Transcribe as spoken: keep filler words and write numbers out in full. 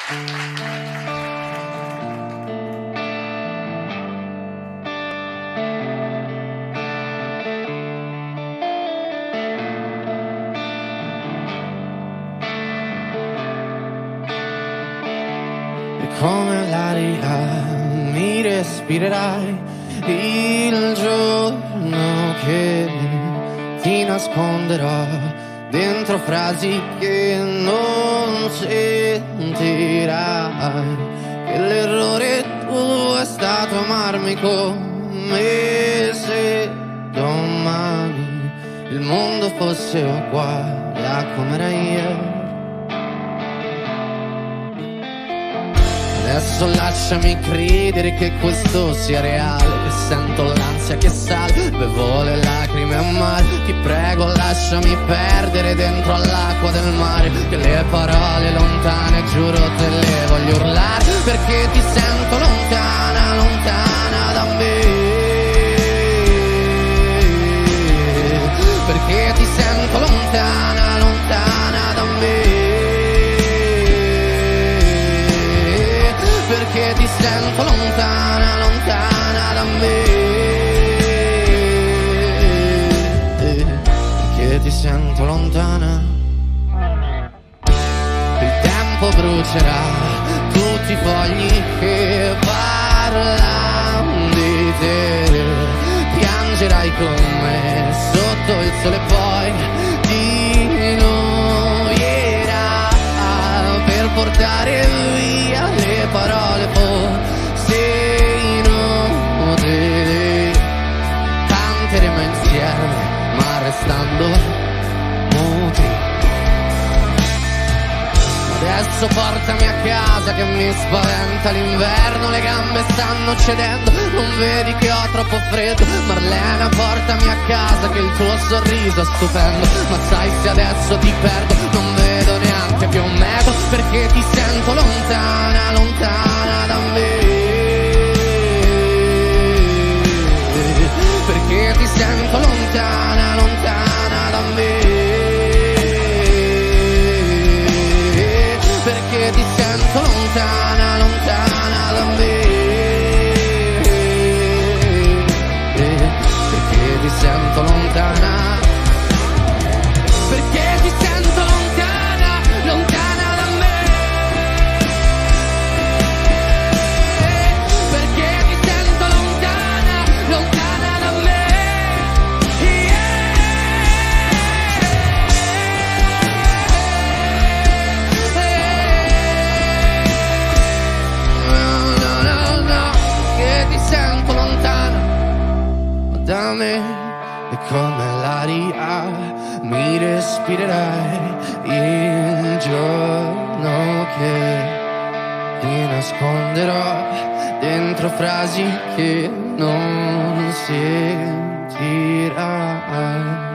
Come l'aria mi respirerai il giorno che ti nasconderò dentro frasi che non sentirai, che l'errore tuo è stato amarmi come se domani il mondo fosse uguale a come era io. Adesso lasciami credere che questo sia reale, che sento l'ansia che sale, bevo le lacrime a mare. Ti prego lasciami perdere dentro all'acqua del mare, che le parole lontane giuro te le voglio urlare, perché ti sento lontana, lontana da me, perché ti sento lontana, lontana da me, perché ti sento lontana, lontana da me, perché ti sento lontana. Il tempo brucerà tutti i fogli che parlano di te, piangerai con me sotto il sole, poi ti noierà per portare via le parole forse inutili. Canteremo insieme ma restando muti. Adesso portami a casa che mi spaventa l'inverno, le gambe stanno cedendo, non vedi che ho troppo freddo. Marlena, portami a casa che il tuo sorriso è stupendo, ma sai se adesso ti perdo non vedo neanche più un metro, perché ti sento lontana, lontana da me, perché ti sento lontana, lontana da me, perché ti sento lontana, lontana da me, perché ti sento lontana, perché ti sento lontana, lontana da me, perché ti sento lontana, lontana da me, yeah. No, no, no, no, che ti sento lontana da me. E come l'aria mi respirerai il giorno che ti nasconderò dentro frasi che non sentirai.